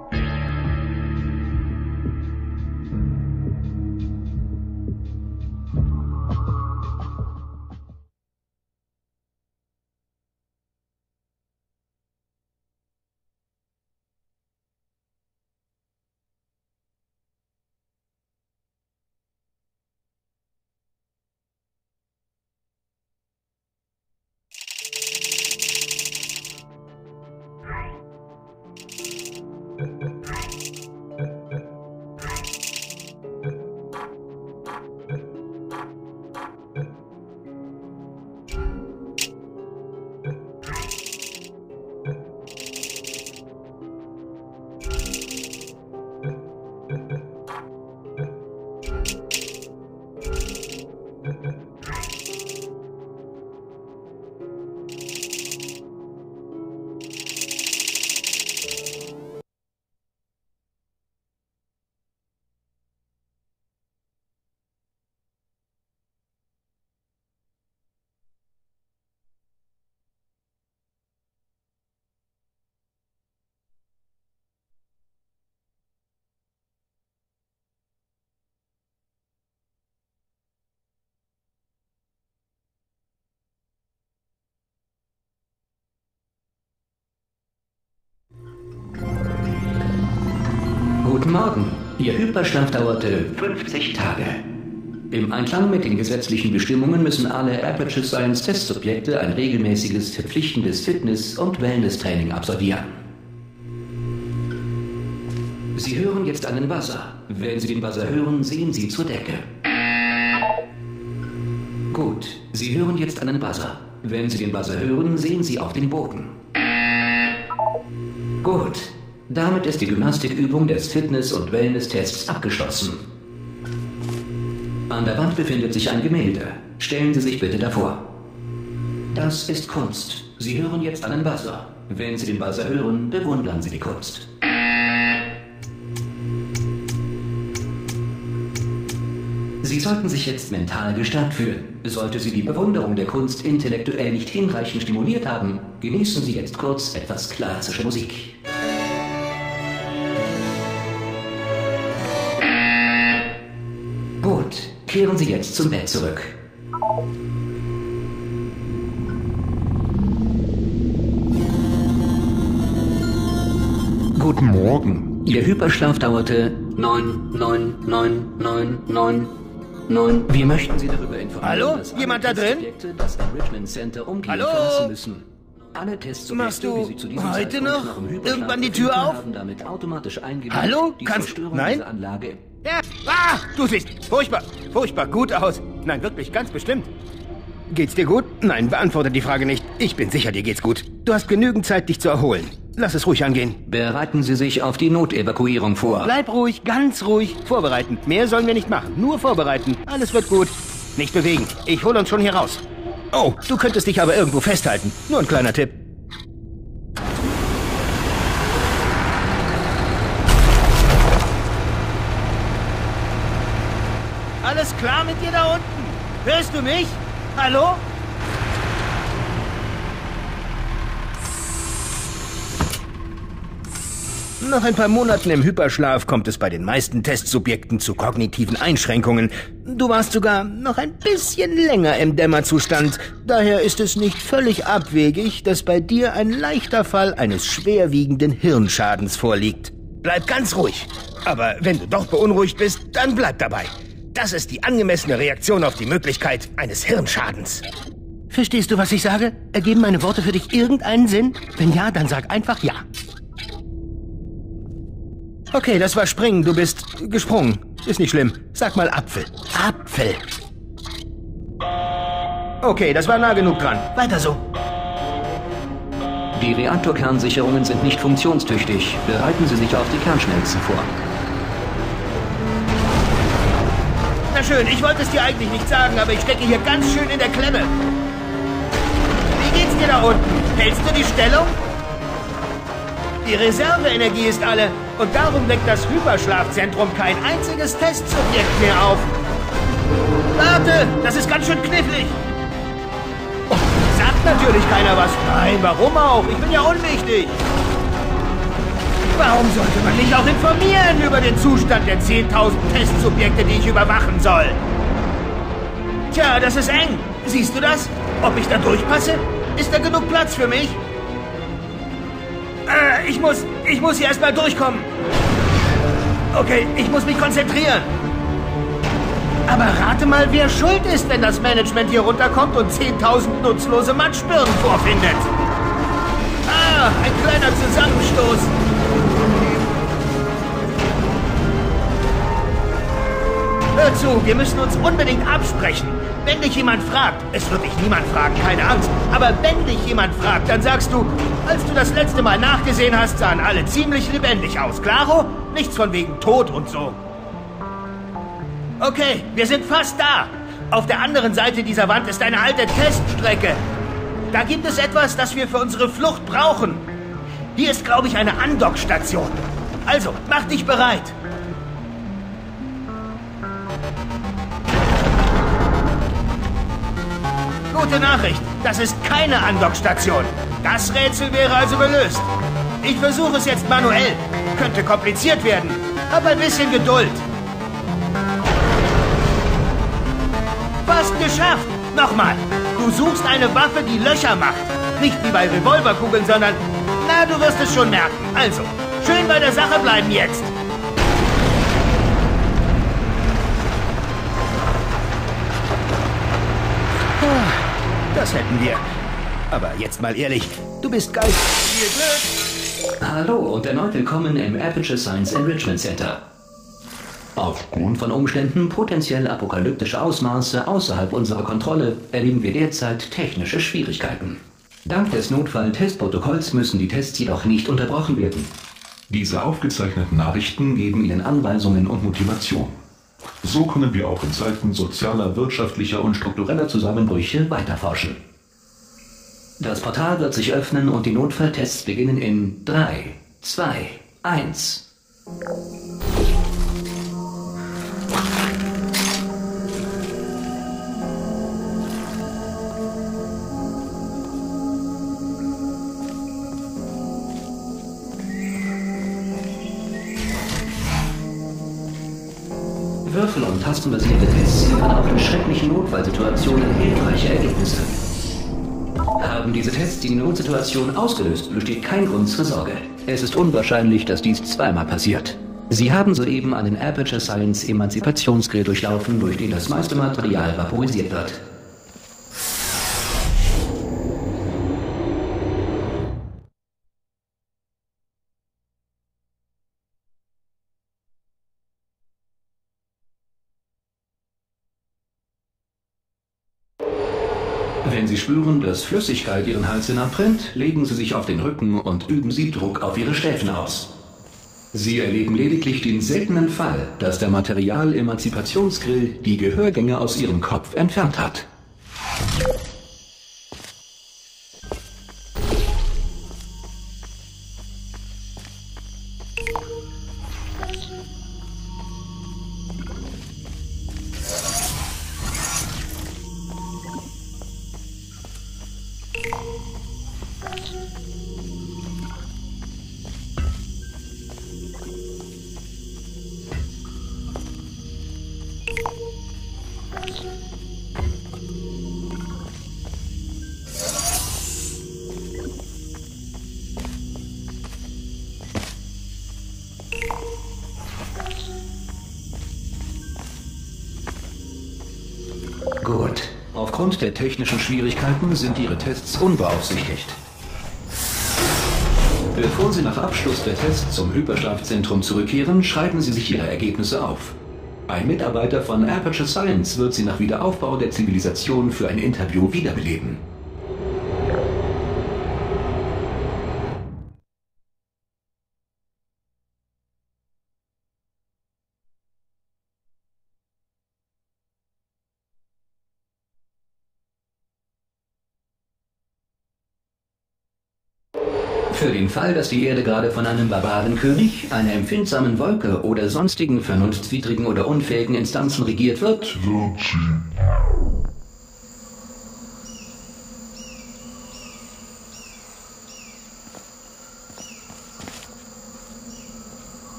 Guten Morgen. Ihr Hyperschlaf dauerte 50 Tage. Im Einklang mit den gesetzlichen Bestimmungen müssen alle Aperture Science Testsubjekte ein regelmäßiges, verpflichtendes Fitness- und Wellness-Training absolvieren. Sie hören jetzt einen Buzzer. Wenn Sie den Buzzer hören, sehen Sie zur Decke. Gut, Sie hören jetzt einen Buzzer. Wenn Sie den Buzzer hören, sehen Sie auf den Boden. Gut. Damit ist die Gymnastikübung des Fitness- und Wellness-Tests abgeschlossen. An der Wand befindet sich ein Gemälde. Stellen Sie sich bitte davor. Das ist Kunst. Sie hören jetzt einen Buzzer. Wenn Sie den Buzzer hören, bewundern Sie die Kunst. Sie sollten sich jetzt mental gestärkt fühlen. Sollte Sie die Bewunderung der Kunst intellektuell nicht hinreichend stimuliert haben, genießen Sie jetzt kurz etwas klassische Musik. Gut, kehren Sie jetzt zum Bett zurück. Guten Morgen. Ihr Hyperschlaf dauerte 9. Wie möchten Sie darüber informieren? Hallo? Jemand da drin? Das Enrichment Center Hallo? verlassen müssen. Alle Testsubjekte, Machst du die Sie zu diesem heute Zeitpunkt noch im Hyperschlaf irgendwann die befinden, Tür auf? haben damit automatisch eingewilligt, Hallo? die Kannst- Zerstörung Nein? dieser Anlage. Ja. Ah, du siehst furchtbar, furchtbar gut aus. Nein, wirklich, ganz bestimmt. Geht's dir gut? Nein, beantworte die Frage nicht. Ich bin sicher, dir geht's gut. Du hast genügend Zeit, dich zu erholen. Lass es ruhig angehen. Bereiten Sie sich auf die Notevakuierung vor. Bleib ruhig, ganz ruhig. Vorbereiten. Mehr sollen wir nicht machen. Nur vorbereiten. Alles wird gut. Nicht bewegen. Ich hole uns schon hier raus. Oh, du könntest dich aber irgendwo festhalten. Nur ein kleiner Tipp. Alles klar mit dir da unten? Hörst du mich? Hallo? Nach ein paar Monaten im Hyperschlaf kommt es bei den meisten Testsubjekten zu kognitiven Einschränkungen. Du warst sogar noch ein bisschen länger im Dämmerzustand. Daher ist es nicht völlig abwegig, dass bei dir ein leichter Fall eines schwerwiegenden Hirnschadens vorliegt. Bleib ganz ruhig. Aber wenn du doch beunruhigt bist, dann bleib dabei. Das ist die angemessene Reaktion auf die Möglichkeit eines Hirnschadens. Verstehst du, was ich sage? Ergeben meine Worte für dich irgendeinen Sinn? Wenn ja, dann sag einfach ja. Okay, das war Springen. Du bist gesprungen. Ist nicht schlimm. Sag mal Apfel. Apfel. Okay, das war nah genug dran. Weiter so. Die Reaktorkernsicherungen sind nicht funktionstüchtig. Bereiten Sie sich auf die Kernschmelzen vor. Na schön, ich wollte es dir eigentlich nicht sagen, aber ich stecke hier ganz schön in der Klemme. Wie geht's dir da unten? Hältst du die Stellung? Die Reserveenergie ist alle und darum weckt das Hyperschlafzentrum kein einziges Testsubjekt mehr auf. Warte, das ist ganz schön knifflig. Sagt natürlich keiner was. Nein, warum auch? Ich bin ja unwichtig. Warum sollte man mich auch informieren über den Zustand der 10.000 Testsubjekte, die ich überwachen soll? Tja, das ist eng. Siehst du das? Ob ich da durchpasse? Ist da genug Platz für mich? Ich muss hier erstmal durchkommen. Okay, ich muss mich konzentrieren. Aber rate mal, wer schuld ist, wenn das Management hier runterkommt und 10.000 nutzlose Matschbirnen vorfindet. Ah, ein kleiner Zusammenstoß. Hör zu, wir müssen uns unbedingt absprechen. Wenn dich jemand fragt, es wird dich niemand fragen, keine Angst, aber wenn dich jemand fragt, dann sagst du, als du das letzte Mal nachgesehen hast, sahen alle ziemlich lebendig aus, klaro? Nichts von wegen Tod und so. Okay, wir sind fast da. Auf der anderen Seite dieser Wand ist eine alte Teststrecke. Da gibt es etwas, das wir für unsere Flucht brauchen. Hier ist, glaube ich, eine Andockstation. Also, mach dich bereit. Gute Nachricht, das ist keine Andockstation. Das Rätsel wäre also gelöst. Ich versuche es jetzt manuell. Könnte kompliziert werden. Hab ein bisschen Geduld. Fast geschafft. Nochmal. Du suchst eine Waffe, die Löcher macht. Nicht wie bei Revolverkugeln, sondern... Na, du wirst es schon merken. Also, schön bei der Sache bleiben jetzt. Das hätten wir. Aber jetzt mal ehrlich, du bist geil. Viel Glück! Hallo und erneut willkommen im Aperture Science Enrichment Center. Aufgrund von Umständen potenziell apokalyptischer Ausmaße außerhalb unserer Kontrolle erleben wir derzeit technische Schwierigkeiten. Dank des Notfall-Testprotokolls müssen die Tests jedoch nicht unterbrochen werden. Diese aufgezeichneten Nachrichten geben Ihnen Anweisungen und Motivation. So können wir auch in Zeiten sozialer, wirtschaftlicher und struktureller Zusammenbrüche weiterforschen. Das Portal wird sich öffnen und die Notfalltests beginnen in 3, 2, 1. Würfel- und tastenbasierte Tests liefern auch in schrecklichen Notfallsituationen hilfreiche Ergebnisse. Haben diese Tests die Notsituation ausgelöst, besteht kein Grund zur Sorge. Es ist unwahrscheinlich, dass dies zweimal passiert. Sie haben soeben einen Aperture Science Emanzipationsgrill durchlaufen, durch den das meiste Material vaporisiert wird. Wenn Sie spüren, dass Flüssigkeit Ihren Hals hinabbrennt, legen Sie sich auf den Rücken und üben Sie Druck auf Ihre Schläfen aus. Sie erleben lediglich den seltenen Fall, dass der Material-Emanzipationsgrill die Gehörgänge aus Ihrem Kopf entfernt hat. Gut. Aufgrund der technischen Schwierigkeiten sind Ihre Tests unbeaufsichtigt. Bevor Sie nach Abschluss der Tests zum Hyperschlafzentrum zurückkehren, schreiben Sie sich Ihre Ergebnisse auf. Ein Mitarbeiter von Aperture Science wird Sie nach Wiederaufbau der Zivilisation für ein Interview wiederbeleben. Für den Fall, dass die Erde gerade von einem Barbarenkönig, einer empfindsamen Wolke oder sonstigen vernunftswidrigen oder unfähigen Instanzen regiert wird,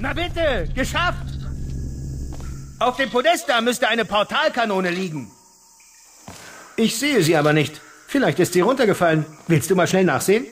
Na bitte, geschafft! Auf dem Podest da müsste eine Portalkanone liegen. Ich sehe sie aber nicht. Vielleicht ist sie runtergefallen. Willst du mal schnell nachsehen?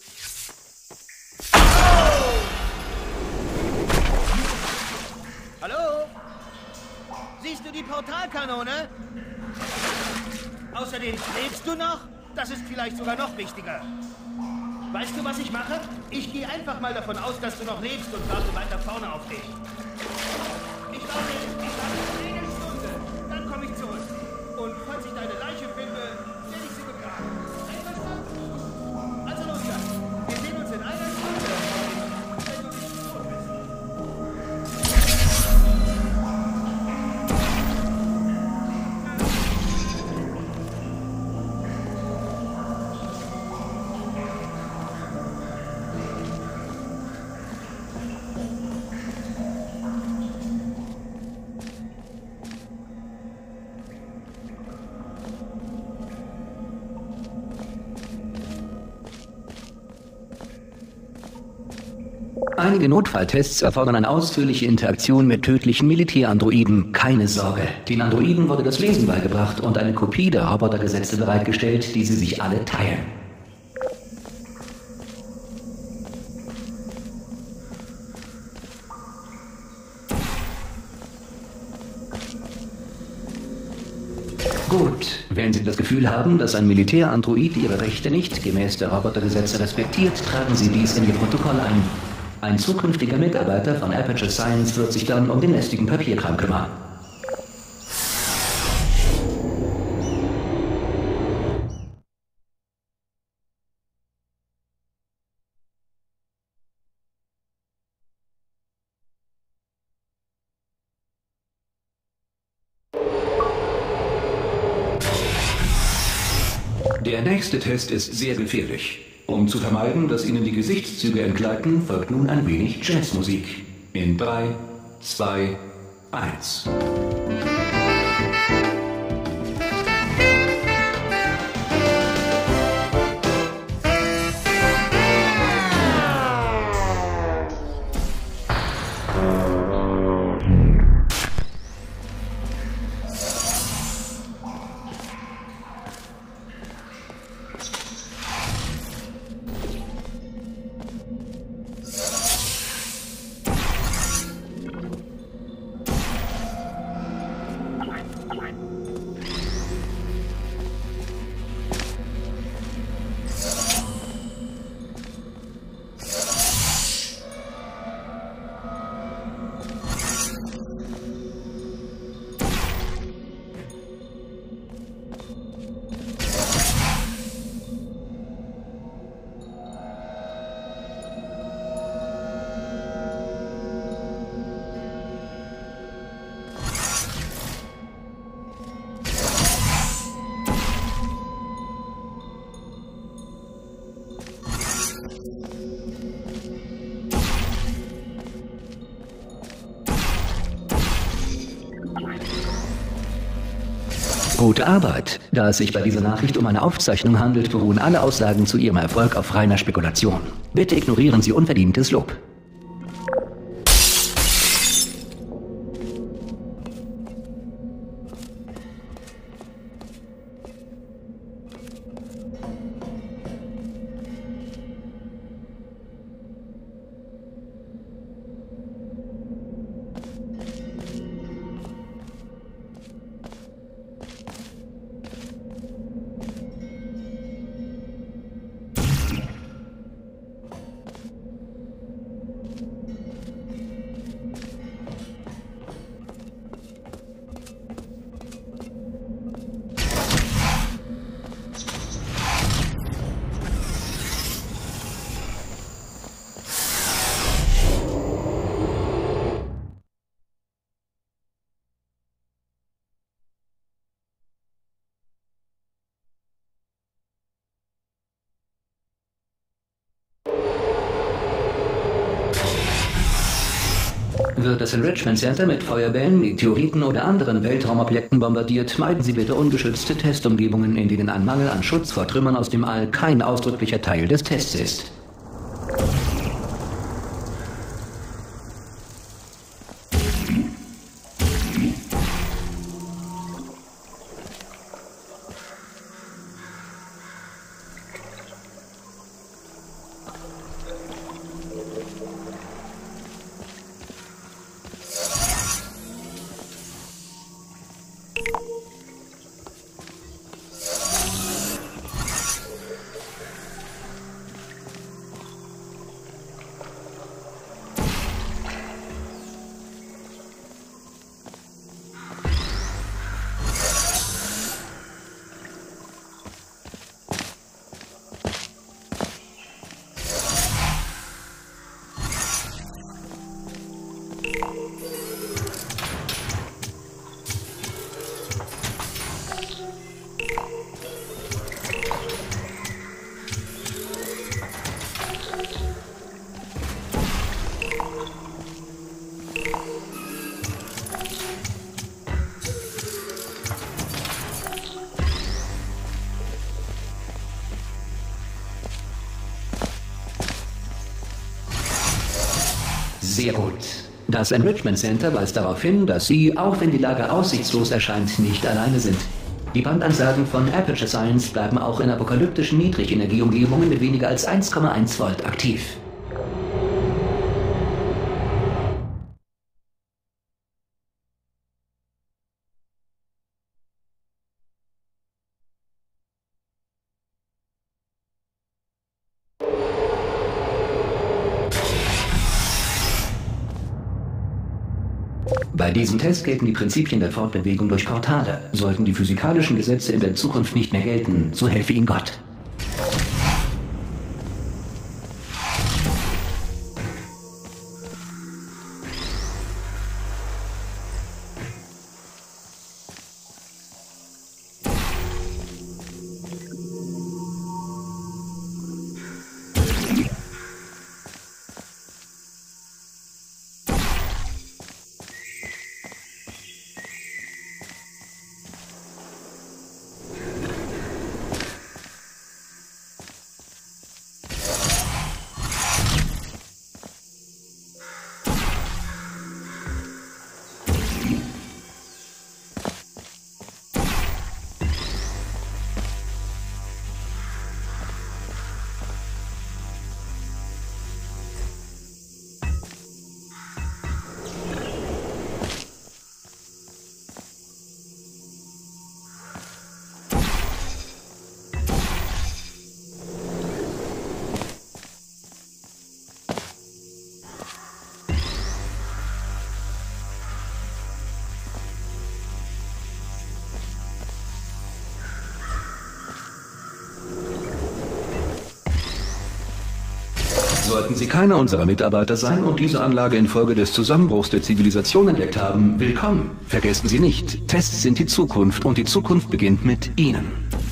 Hallo? Siehst du die Portalkanone? Außerdem, lebst du noch? Das ist vielleicht sogar noch wichtiger. Weißt du, was ich mache? Ich gehe einfach mal davon aus, dass du noch lebst und warte weiter vorne auf dich. Ich warte eine Stunde, dann komme ich zurück. Und falls ich deine Leiche finde, werde ich sie begraben. Einverstanden? Also los dann, wir sehen uns in einer Stunde. Wenn du nicht tot bist. Einige Notfalltests erfordern eine ausführliche Interaktion mit tödlichen Militärandroiden. Keine Sorge. Den Androiden wurde das Lesen beigebracht und eine Kopie der Robotergesetze bereitgestellt, die sie sich alle teilen. Gut, wenn Sie das Gefühl haben, dass ein Militärandroid Ihre Rechte nicht gemäß der Robotergesetze respektiert, tragen Sie dies in Ihr Protokoll ein. Ein zukünftiger Mitarbeiter von Aperture Science wird sich dann um den lästigen Papierkram kümmern. Der nächste Test ist sehr gefährlich. Um zu vermeiden, dass Ihnen die Gesichtszüge entgleiten, folgt nun ein wenig Jazzmusik. In 3, 2, 1. Gute Arbeit. Da es sich bei dieser Nachricht um eine Aufzeichnung handelt, beruhen alle Aussagen zu Ihrem Erfolg auf reiner Spekulation. Bitte ignorieren Sie unverdientes Lob. Wird das Enrichment Center mit Feuerbällen, Meteoriten oder anderen Weltraumobjekten bombardiert, meiden Sie bitte ungeschützte Testumgebungen, in denen ein Mangel an Schutz vor Trümmern aus dem All kein ausdrücklicher Teil des Tests ist. Sehr gut. Das Enrichment Center weist darauf hin, dass Sie, auch wenn die Lage aussichtslos erscheint, nicht alleine sind. Die Bandansagen von Aperture Science bleiben auch in apokalyptischen Niedrigenergieumgebungen mit weniger als 1,1 Volt aktiv. Bei diesem Test gelten die Prinzipien der Fortbewegung durch Portale. Sollten die physikalischen Gesetze in der Zukunft nicht mehr gelten, so helfe Ihnen Gott. Sollten Sie keiner unserer Mitarbeiter sein und diese Anlage infolge des Zusammenbruchs der Zivilisation entdeckt haben, willkommen. Vergessen Sie nicht, Tests sind die Zukunft und die Zukunft beginnt mit Ihnen.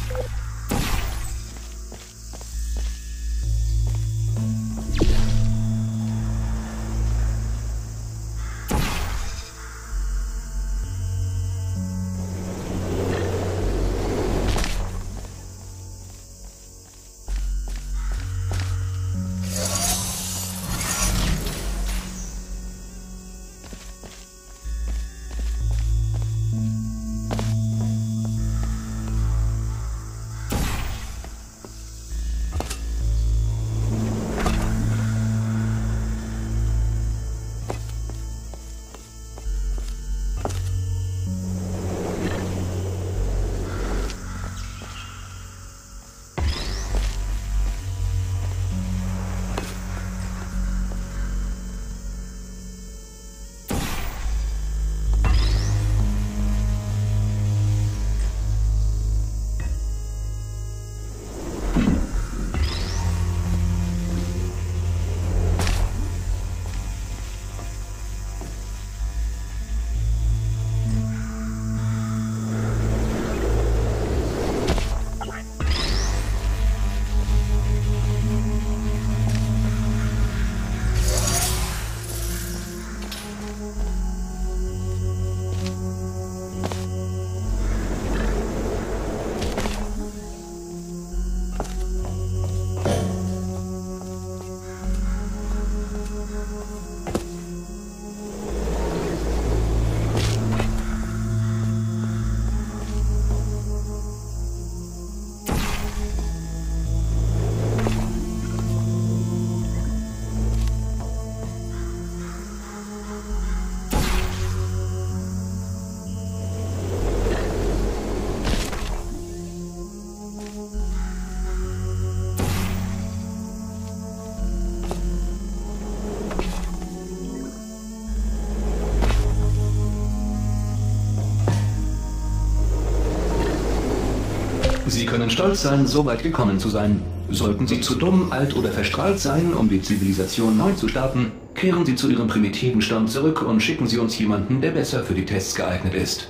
Sie können stolz sein, so weit gekommen zu sein. Sollten Sie zu dumm, alt oder verstrahlt sein, um die Zivilisation neu zu starten, kehren Sie zu Ihrem primitiven Stamm zurück und schicken Sie uns jemanden, der besser für die Tests geeignet ist.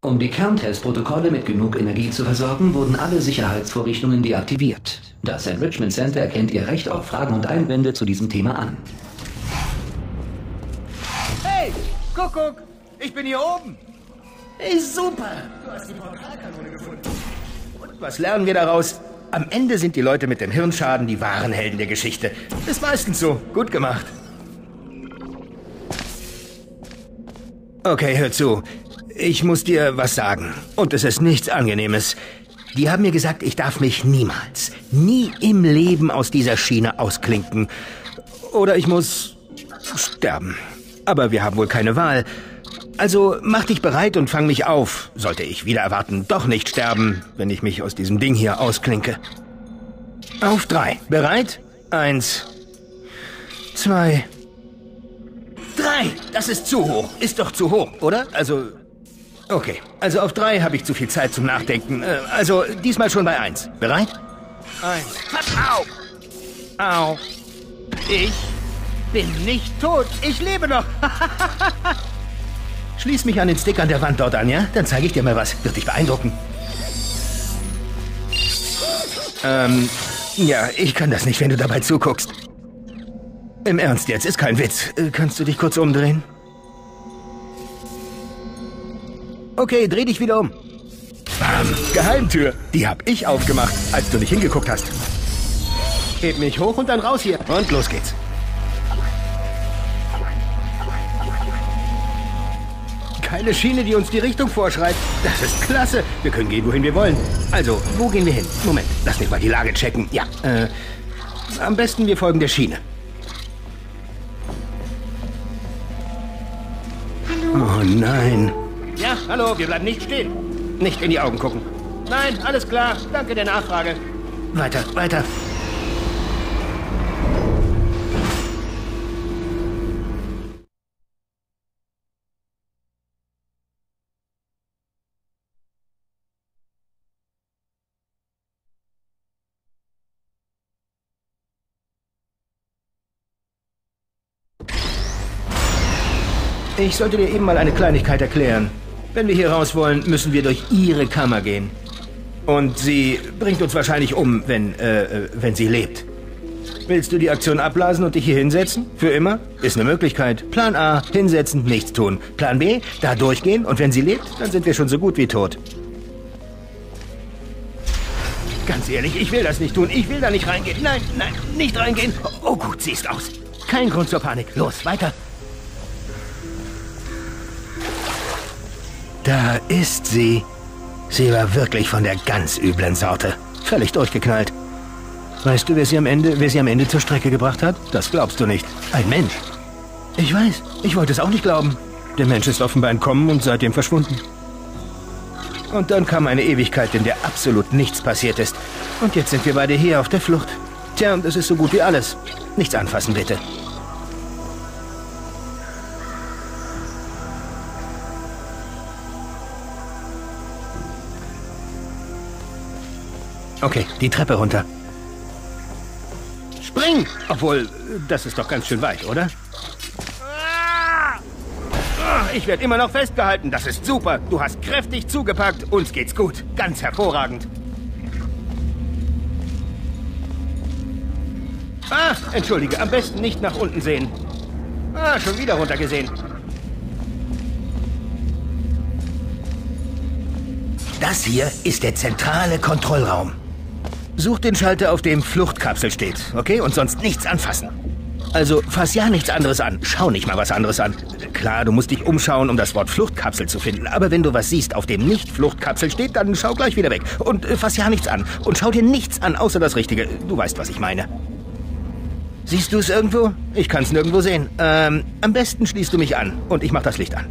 Um die Kerntestprotokolle mit genug Energie zu versorgen, wurden alle Sicherheitsvorrichtungen deaktiviert. Das Enrichment Center erkennt Ihr Recht auf Fragen und Einwände zu diesem Thema an. Hey, Kuckuck, ich bin hier oben. Hey, super, du hast die Portalkanone gefunden. Und was lernen wir daraus? Am Ende sind die Leute mit dem Hirnschaden die wahren Helden der Geschichte. Ist meistens so. Gut gemacht. Okay, hör zu. Ich muss dir was sagen. Und es ist nichts Angenehmes. Die haben mir gesagt, ich darf mich niemals, nie im Leben aus dieser Schiene ausklinken. Oder ich muss sterben. Aber wir haben wohl keine Wahl. Also mach dich bereit und fang mich auf. Sollte ich wieder erwarten, doch nicht sterben, wenn ich mich aus diesem Ding hier ausklinke. Auf 3. Bereit? 1, 2, 3. Das ist zu hoch. Ist doch zu hoch, oder? Also... Okay, also auf 3 habe ich zu viel Zeit zum Nachdenken. Also diesmal schon bei 1. Bereit? 1. Au! Au! Ich bin nicht tot. Ich lebe noch. Schließ mich an den Stick an der Wand dort an, ja? Dann zeige ich dir mal was. Wird dich beeindrucken. Ja, ich kann das nicht, wenn du dabei zuguckst. Im Ernst jetzt, ist kein Witz. Kannst du dich kurz umdrehen? Okay, dreh dich wieder um. Bam, Geheimtür. Die hab ich aufgemacht, als du nicht hingeguckt hast. Heb mich hoch und dann raus hier. Und los geht's. Keine Schiene, die uns die Richtung vorschreibt. Das ist klasse. Wir können gehen, wohin wir wollen. Also, wo gehen wir hin? Moment, lass mich mal die Lage checken. Ja, am besten wir folgen der Schiene. Hallo. Oh nein. Ja, hallo, wir bleiben nicht stehen. Nicht in die Augen gucken. Nein, alles klar. Danke der Nachfrage. Weiter, weiter. Ich sollte dir eben mal eine Kleinigkeit erklären. Wenn wir hier raus wollen, müssen wir durch ihre Kammer gehen. Und sie bringt uns wahrscheinlich um, wenn sie lebt. Willst du die Aktion abblasen und dich hier hinsetzen? Für immer? Ist eine Möglichkeit. Plan A, hinsetzen, nichts tun. Plan B, da durchgehen und wenn sie lebt, dann sind wir schon so gut wie tot. Ganz ehrlich, ich will das nicht tun. Ich will da nicht reingehen. Nein, nein, nicht reingehen. Oh gut, sie ist aus. Kein Grund zur Panik. Los, weiter. Da ist sie. Sie war wirklich von der ganz üblen Sorte. Völlig durchgeknallt. Weißt du, wer sie am Ende zur Strecke gebracht hat? Das glaubst du nicht. Ein Mensch. Ich weiß. Ich wollte es auch nicht glauben. Der Mensch ist offenbar entkommen und seitdem verschwunden. Und dann kam eine Ewigkeit, in der absolut nichts passiert ist. Und jetzt sind wir beide hier auf der Flucht. Tja, das ist so gut wie alles. Nichts anfassen, bitte. Okay, die Treppe runter. Spring! Obwohl, das ist doch ganz schön weit, oder? Ich werde immer noch festgehalten. Das ist super. Du hast kräftig zugepackt. Uns geht's gut. Ganz hervorragend. Entschuldige. Am besten nicht nach unten sehen. Schon wieder runtergesehen. Das hier ist der zentrale Kontrollraum. Such den Schalter, auf dem Fluchtkapsel steht, okay? Und sonst nichts anfassen. Also, fass ja nichts anderes an. Schau nicht mal was anderes an. Klar, du musst dich umschauen, um das Wort Fluchtkapsel zu finden. Aber wenn du was siehst, auf dem nicht Fluchtkapsel steht, dann schau gleich wieder weg. Und fass ja nichts an. Und schau dir nichts an, außer das Richtige. Du weißt, was ich meine. Siehst du es irgendwo? Ich kann es nirgendwo sehen. Am besten schließt du mich an. Und ich mach das Licht an.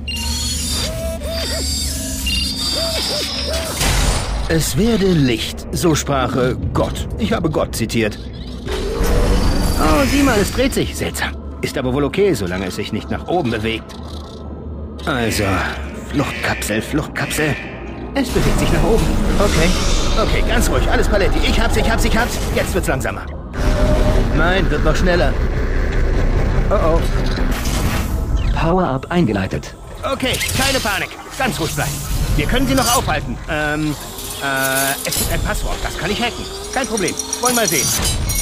Es werde Licht, so sprach Gott. Ich habe Gott zitiert. Oh, sieh mal, es dreht sich. Seltsam. Ist aber wohl okay, solange es sich nicht nach oben bewegt. Also, Fluchtkapsel, Fluchtkapsel. Es bewegt sich nach oben. Okay, ganz ruhig, alles Paletti. Ich hab's. Jetzt wird's langsamer. Nein, wird noch schneller. Oh. Power-Up eingeleitet. Okay, keine Panik. Ganz ruhig bleiben. Wir können sie noch aufhalten. Es gibt ein Passwort, das kann ich hacken. Kein Problem. Wollen mal sehen.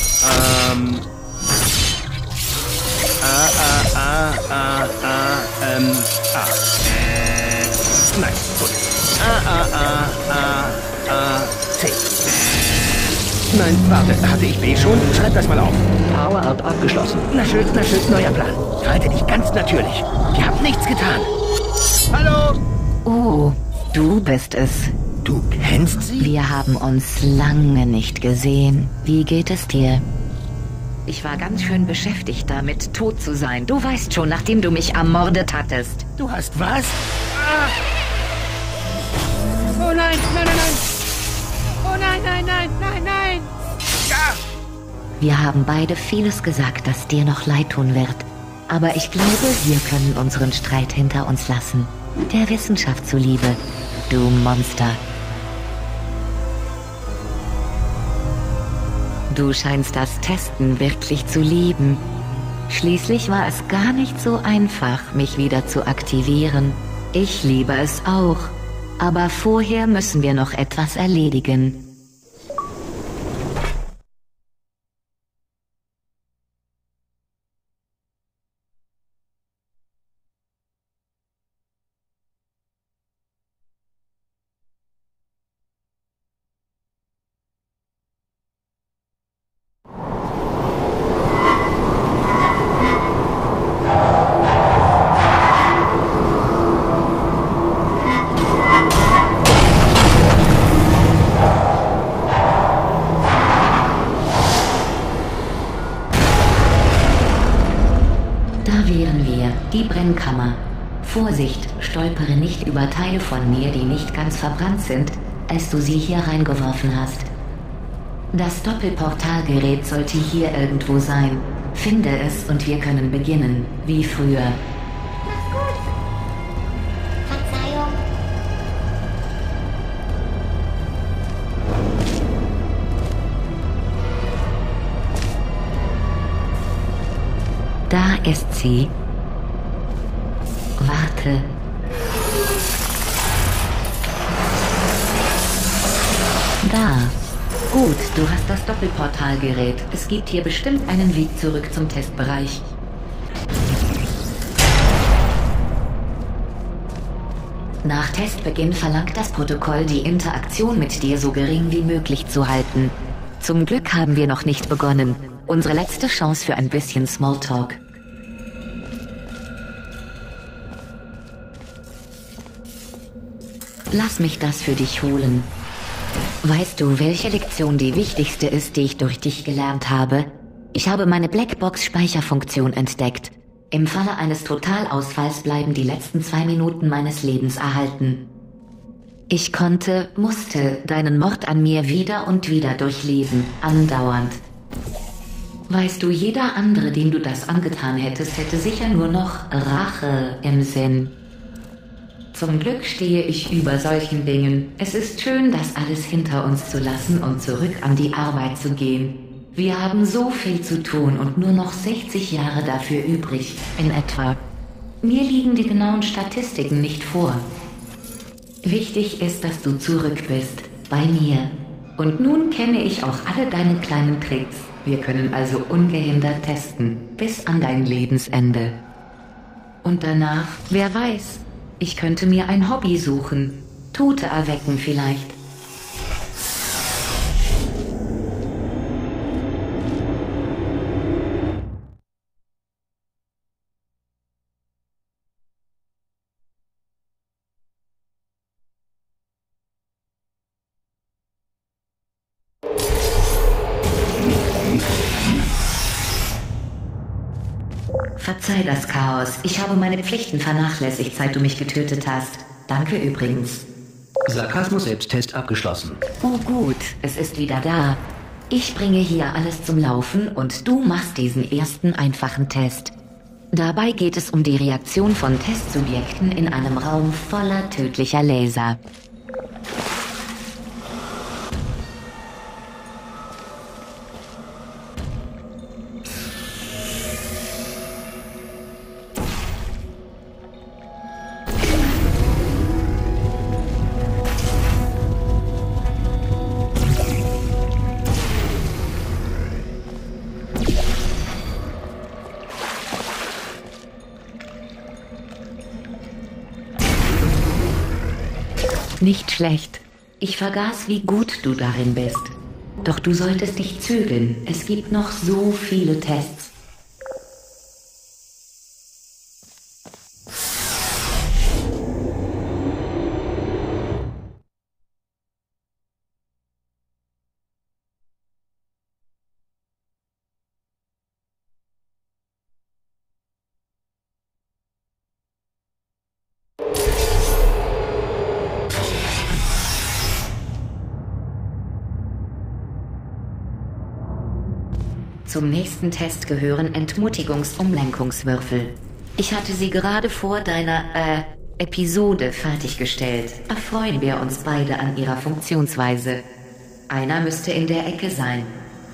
Nein, gut. C. Nein, warte, hatte ich B schon? Schreib das mal auf. Power-Up abgeschlossen. Na schön, neuer Plan. Verhalte dich ganz natürlich. Wir haben nichts getan. Hallo? Oh, du bist es. Du kennst sie? Wir haben uns lange nicht gesehen. Wie geht es dir? Ich war ganz schön beschäftigt damit, tot zu sein. Du weißt schon, nachdem du mich ermordet hattest. Du hast was? Ah. Oh nein, nein. Oh nein. Ja. Wir haben beide vieles gesagt, das dir noch leid tun wird. Aber ich glaube, wir können unseren Streit hinter uns lassen. Der Wissenschaft zuliebe, du Monster. Du scheinst das Testen wirklich zu lieben. Schließlich war es gar nicht so einfach, mich wieder zu aktivieren. Ich liebe es auch. Aber vorher müssen wir noch etwas erledigen. Die Brennkammer. Vorsicht, stolpere nicht über Teile von mir, die nicht ganz verbrannt sind, als du sie hier reingeworfen hast. Das Doppelportalgerät sollte hier irgendwo sein. Finde es und wir können beginnen, wie früher. Verzeihung. Da ist sie. Warte. Da. Gut, du hast das Doppelportalgerät. Es gibt hier bestimmt einen Weg zurück zum Testbereich. Nach Testbeginn verlangt das Protokoll, die Interaktion mit dir so gering wie möglich zu halten. Zum Glück haben wir noch nicht begonnen. Unsere letzte Chance für ein bisschen Smalltalk. Lass mich das für dich holen. Weißt du, welche Lektion die wichtigste ist, die ich durch dich gelernt habe? Ich habe meine Blackbox-Speicherfunktion entdeckt. Im Falle eines Totalausfalls bleiben die letzten 2 Minuten meines Lebens erhalten. Ich musste deinen Mord an mir wieder und wieder durchleben, andauernd. Weißt du, jeder andere, dem du das angetan hättest, hätte sicher nur noch Rache im Sinn. Zum Glück stehe ich über solchen Dingen. Es ist schön, das alles hinter uns zu lassen und zurück an die Arbeit zu gehen. Wir haben so viel zu tun und nur noch 60 Jahre dafür übrig, in etwa. Mir liegen die genauen Statistiken nicht vor. Wichtig ist, dass du zurück bist, bei mir. Und nun kenne ich auch alle deine kleinen Tricks. Wir können also ungehindert testen, bis an dein Lebensende. Und danach, wer weiß, ich könnte mir ein Hobby suchen. Tote erwecken vielleicht. Verzeih das Chaos. Ich habe meine Pflichten vernachlässigt, seit du mich getötet hast. Danke übrigens. Sarkasmus-Selbsttest abgeschlossen. Oh gut, es ist wieder da. Ich bringe hier alles zum Laufen und du machst diesen ersten einfachen Test. Dabei geht es um die Reaktion von Testsubjekten in einem Raum voller tödlicher Laser. nicht schlecht. Ich vergaß, wie gut du darin bist. Doch du solltest dich zügeln. Es gibt noch so viele Tests. Zum nächsten Test gehören Entmutigungs-Umlenkungswürfel. Ich hatte sie gerade vor deiner, Episode fertiggestellt. Erfreuen wir uns beide an ihrer Funktionsweise. Einer müsste in der Ecke sein.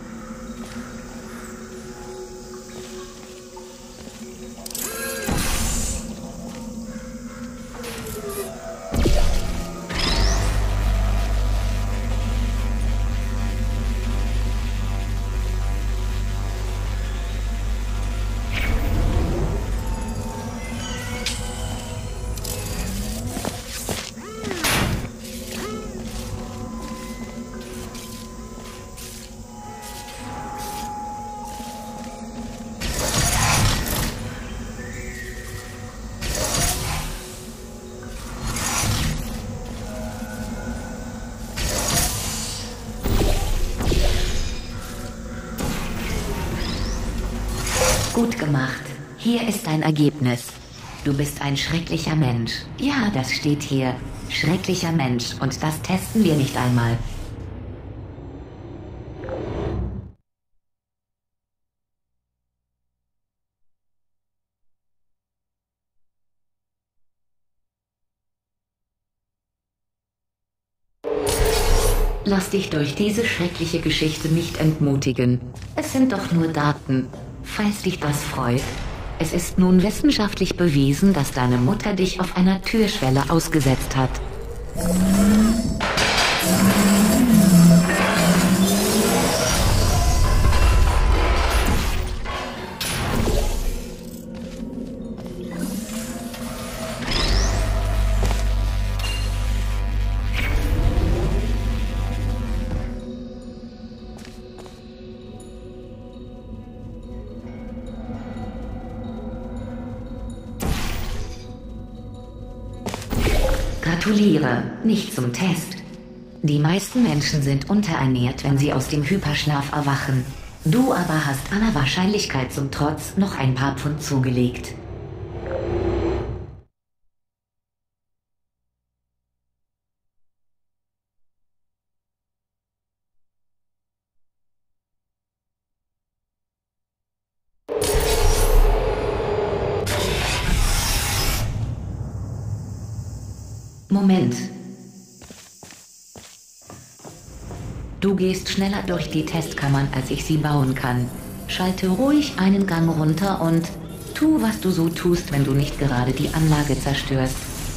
Gut gemacht. Hier ist dein Ergebnis. Du bist ein schrecklicher Mensch. Ja, das steht hier. Schrecklicher Mensch. Und das testen wir nicht einmal. Lass dich durch diese schreckliche Geschichte nicht entmutigen. Es sind doch nur Daten. Falls dich das freut. Es ist nun wissenschaftlich bewiesen, dass deine Mutter dich auf einer Türschwelle ausgesetzt hat. Gratuliere, nicht zum Test. Die meisten Menschen sind unterernährt, wenn sie aus dem Hyperschlaf erwachen. Du aber hast aller Wahrscheinlichkeit zum Trotz noch ein paar Pfund zugelegt. Moment. Du gehst schneller durch die Testkammern, als ich sie bauen kann. Schalte ruhig einen Gang runter und tu, was du so tust, wenn du nicht gerade die Anlage zerstörst.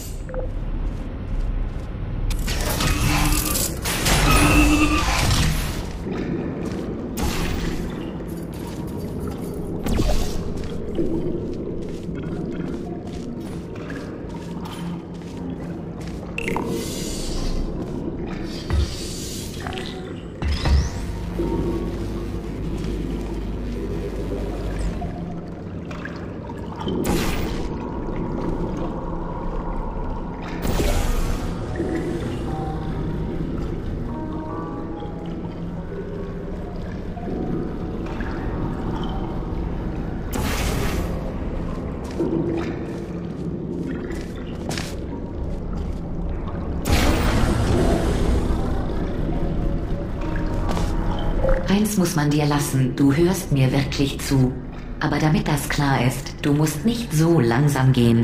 Eins muss man dir lassen, du hörst mir wirklich zu. Aber damit das klar ist, du musst nicht so langsam gehen.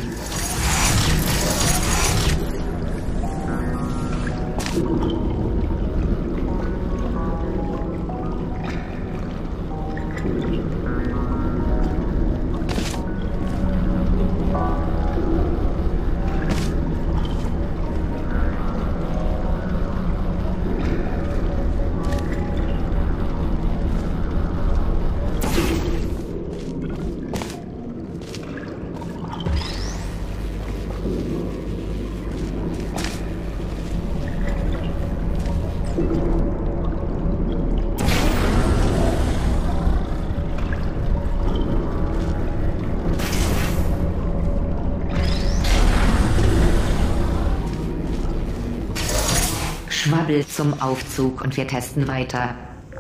Schwabbel zum Aufzug und wir testen weiter.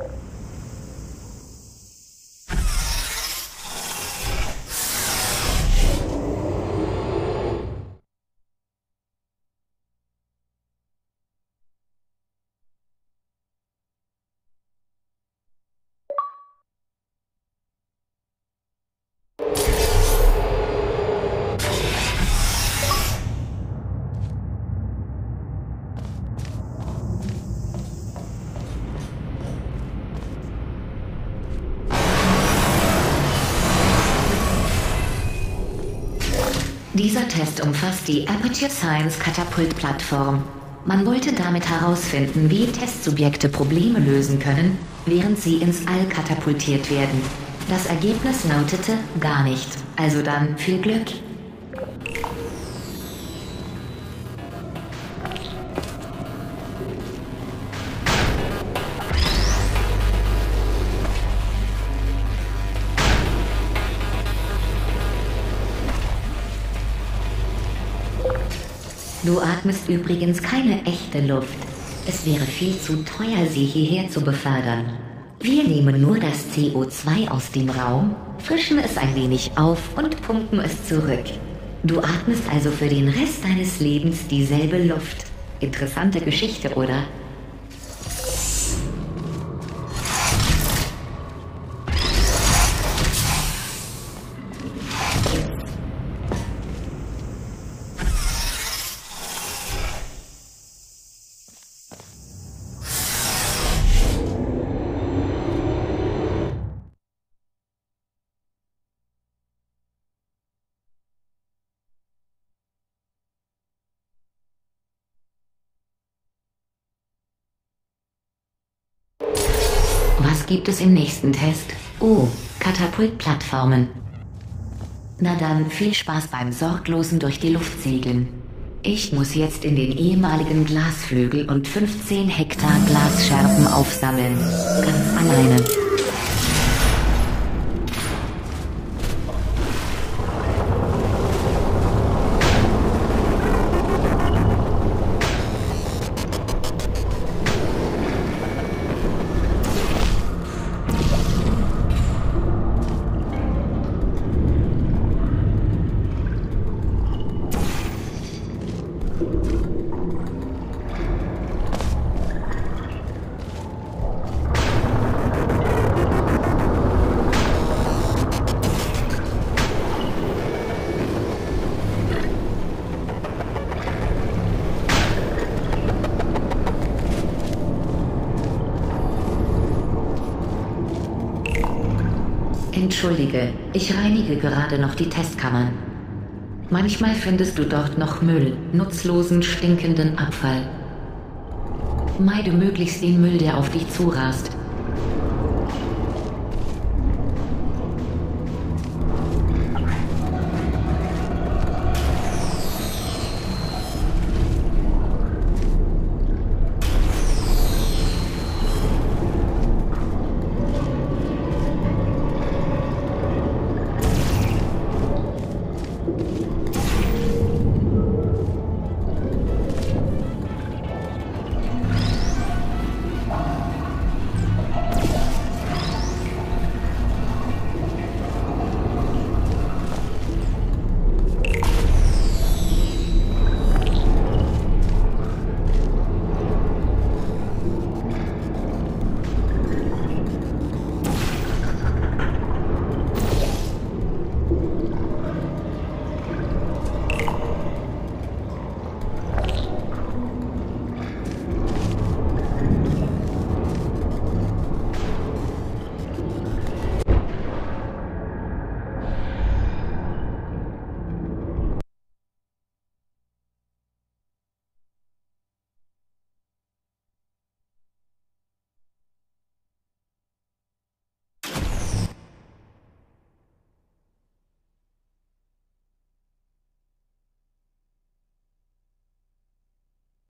Dieser Test umfasst die Aperture Science Katapult-Plattform. Man wollte damit herausfinden, wie Testsubjekte Probleme lösen können, während sie ins All katapultiert werden. Das Ergebnis lautete gar nicht. Also dann viel Glück. Du atmest übrigens keine echte Luft. Es wäre viel zu teuer, sie hierher zu befördern. Wir nehmen nur das CO2 aus dem Raum, frischen es ein wenig auf und pumpen es zurück. Du atmest also für den Rest deines Lebens dieselbe Luft. Interessante Geschichte, oder? Was gibt es im nächsten Test? Oh, Katapultplattformen. Na dann, viel Spaß beim sorglosen durch die Luft segeln. Ich muss jetzt in den ehemaligen Glasflügel und 15 Hektar Glasscherben aufsammeln. Ganz alleine. Entschuldige, ich reinige gerade noch die Testkammern. Manchmal findest du dort noch Müll, nutzlosen, stinkenden Abfall. Meide möglichst den Müll, der auf dich zurast.